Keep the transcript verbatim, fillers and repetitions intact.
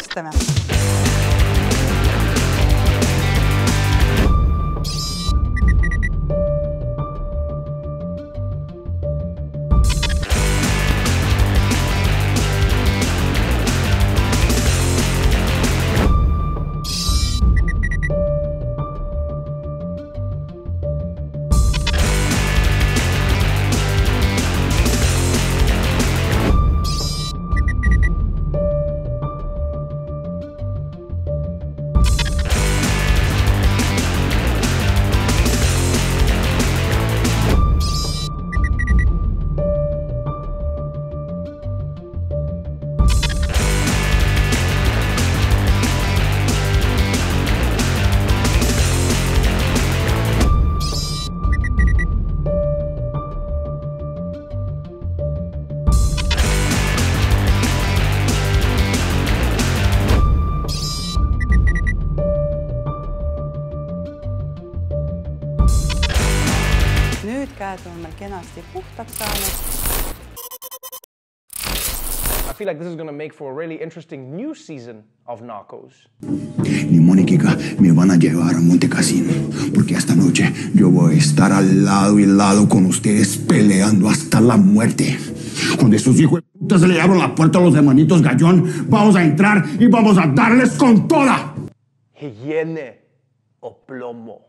alustame. Nüüd käed on meil kenasti puhtaks saanud. I feel like this is going to make for a really interesting new season of Narcos. Ni Mónica me van a llevar a Monte Casino, porque esta noche yo voy a estar al lado y lado con ustedes peleando hasta la muerte. Cuando esos hijos de putas le abran la puerta a los hermanitos Gallón, vamos a entrar y vamos a darles con toda. Higiene o plomo.